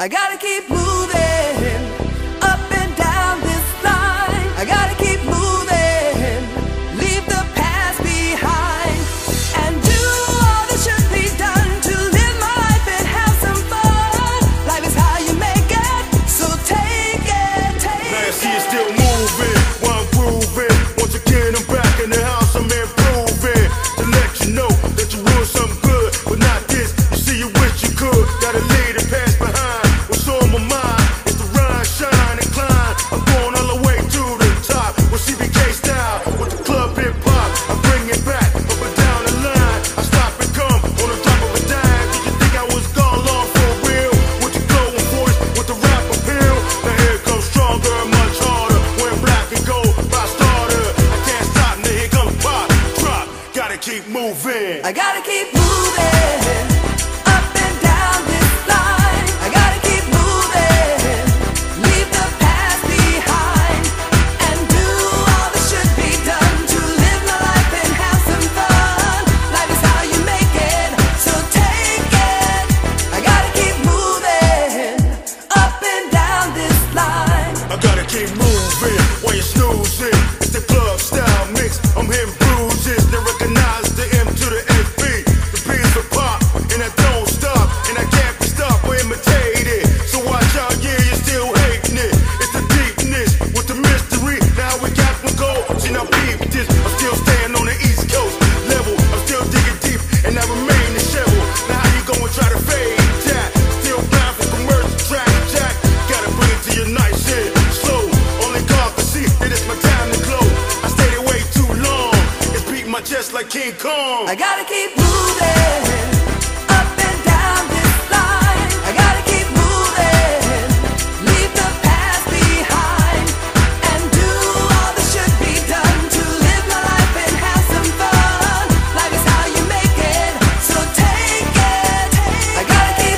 I gotta keep moving up and down this line. I gotta keep moving, leave the past behind, and do all that should be done to live my life and have some fun. Life is how you make it, so take it, take it. Now you see it still moving while I'm grooving. Once again I'm back in the house, I'm improving to let you know that you want something good, but not this. You see you wish you could, gotta leave the past behind. What's on my mind is to rhyme, shine, and climb. I'm going all the way to the top with CBK style, with the club hip hop. I bring it back up and down the line. I stop and come on the drop of a dime. Did you think I was gone long for real? With your glowing voice, with the rap appeal. Now here it comes stronger and much harder. Wearing black and gold by starter. I can't stop, now here comes pop, drop. Gotta keep moving. I gotta keep moving up and down this line. I gotta keep moving, leave the past behind, and do all that should be done to live my life and have some fun. Life is how you make it, so take it. I gotta keep moving up and down this line. I gotta keep moving while you're snoozing. It's the club style mix. I'm hitting bruises. They recognize the M to the FB. The P is for pop, and I don't stop, and I can't be stopped or imitated. So watch out, yeah, you're still hating it. It's the deepness with the mystery. Now we got one goal. See now peep this. I'm still staying on the East Coast level. I'm still digging deep, and I remain the shovel. Now how you gonna try to fade that? Still blind for commercial track, Jack. Gotta bring it to you nice and slow. Only God can see that it's my time to glow. I stayed away too long. It's beating my chest like King Kong. I gotta keep moving up and down this line. I gotta keep moving, leave the past behind, and do all that should be done to live my life and have some fun. Life is how you make it, so take it. I gotta keep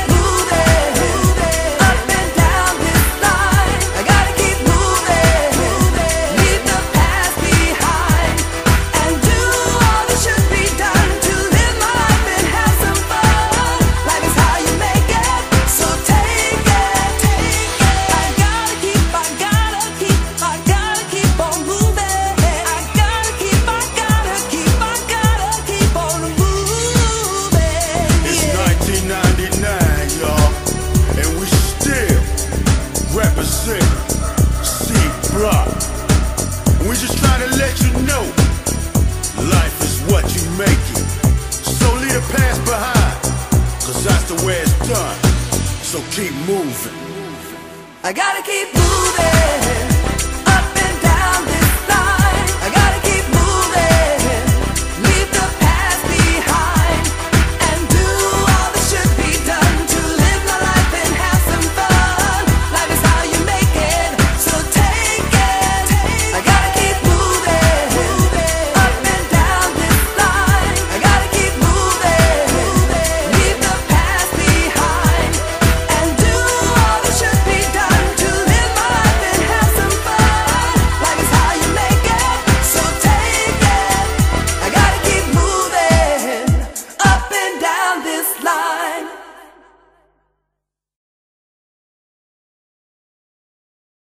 moving up and down this line. I gotta keep moving, leave the past behind, and do all that should be done to live my life and have some fun. Life is how you make it, so take it, take it. I gotta keep on moving. I gotta keep on moving. It's 1999, y'all, and we still represent C-Block. We just trying to let you know, life is what you make it. So leave the past behind, cause that's the way it's done. So keep moving. I gotta keep moving.